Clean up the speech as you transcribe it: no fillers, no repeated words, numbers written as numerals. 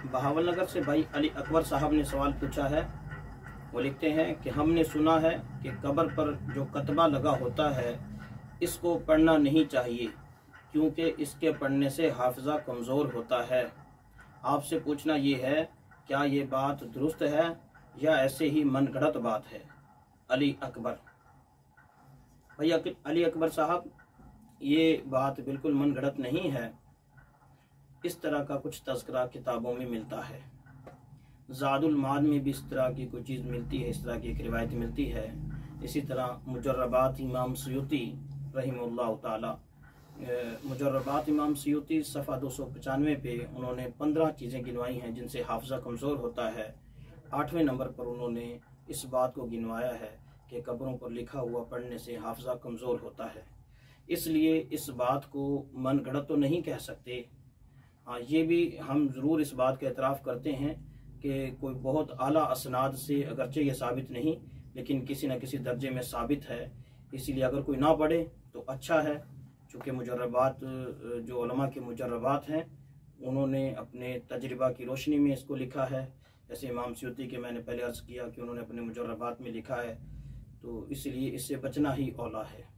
बहावलनगर से भाई अली अकबर साहब ने सवाल पूछा है। वो लिखते हैं कि हमने सुना है कि कब्र पर जो कतबा लगा होता है इसको पढ़ना नहीं चाहिए क्योंकि इसके पढ़ने से हाफिजा कमज़ोर होता है। आपसे पूछना ये है, क्या ये बात दुरुस्त है या ऐसे ही मनगढ़ंत बात है? अली अकबर। भैया अली अकबर साहब, ये बात बिल्कुल मनगढ़ंत नहीं है। इस तरह का कुछ तज़किरा किताबों में मिलता है। ज़ादुल माद में भी इस तरह की कोई चीज़ मिलती है, इस तरह की एक रिवायत मिलती है। इसी तरह मुजर्रबात इमाम सुयूती रहिमहुल्लाह ताला, मुजर्रबात इमाम सुयूती सफ़ा 295 पे उन्होंने 15 चीज़ें गिनवाई हैं जिनसे हाफिज़ा कमज़ोर होता है। 8वें नंबर पर उन्होंने इस बात को गिनवाया है कि कब्रों पर लिखा हुआ पढ़ने से हाफिज़ा कमज़ोर होता है। इसलिए इस बात को मनगढ़ंत तो नहीं कह सकते। हाँ, ये भी हम ज़रूर इस बात का एतराफ़ करते हैं कि कोई बहुत आला असनाद से, अगरचे ये साबित नहीं लेकिन किसी न किसी दर्जे में साबित है। इसीलिए अगर कोई ना पढ़े तो अच्छा है, चूँकि मुजर्रबात जो उलमा के मुजर्रबात हैं उन्होंने अपने तजर्बा की रोशनी में इसको लिखा है। जैसे इमाम सुयूती के मैंने पहले अर्ज़ किया कि उन्होंने अपने मुजर्रबात में लिखा है, तो इसलिए इससे बचना ही औला है।